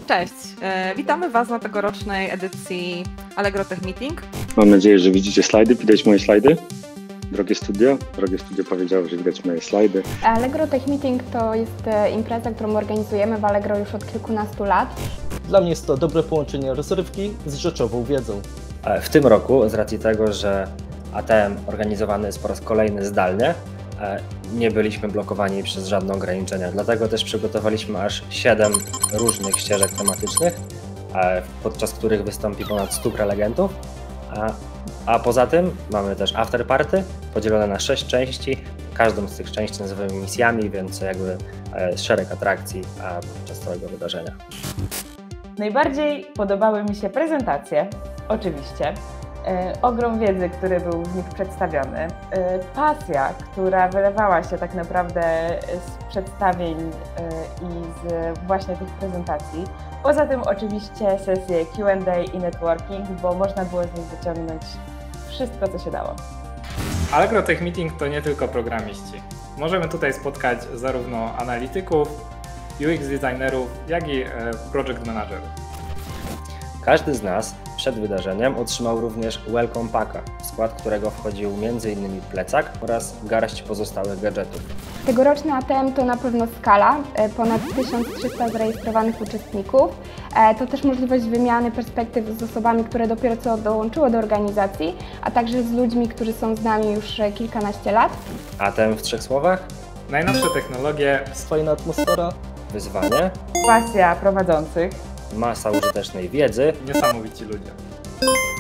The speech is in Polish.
Cześć, witamy Was na tegorocznej edycji Allegro Tech Meeting. Mam nadzieję, że widzicie slajdy. Widać moje slajdy? Drogie studio powiedziało, że widać moje slajdy. Allegro Tech Meeting to jest impreza, którą organizujemy w Allegro już od kilkunastu lat. Dla mnie jest to dobre połączenie rozrywki z rzeczową wiedzą. W tym roku, z racji tego, że ATM organizowany jest po raz kolejny zdalnie, nie byliśmy blokowani przez żadne ograniczenia. Dlatego też przygotowaliśmy aż 7 różnych ścieżek tematycznych, podczas których wystąpi ponad 100 prelegentów. A poza tym mamy też afterparty podzielone na 6 części. Każdą z tych części nazywamy misjami, więc jakby szereg atrakcji podczas całego wydarzenia. Najbardziej podobały mi się prezentacje, oczywiście, ogrom wiedzy, który był w nich przedstawiony, pasja, która wylewała się tak naprawdę z przedstawień i z właśnie tych prezentacji. Poza tym oczywiście sesje Q&A i networking, bo można było z nich wyciągnąć wszystko, co się dało. Allegro Tech Meeting to nie tylko programiści. Możemy tutaj spotkać zarówno analityków, UX designerów, jak i project managerów. Każdy z nas przed wydarzeniem otrzymał również Welcome Packa, w skład którego wchodził m.in. plecak oraz garść pozostałych gadżetów. Tegoroczny ATM to na pewno skala, ponad 1300 zarejestrowanych uczestników. To też możliwość wymiany perspektyw z osobami, które dopiero co dołączyły do organizacji, a także z ludźmi, którzy są z nami już kilkanaście lat. ATM w 3 słowach? Najnowsze technologie, Fajna atmosfera, Wyzwanie, Pasja prowadzących. masa użytecznej wiedzy, niesamowici ludzie.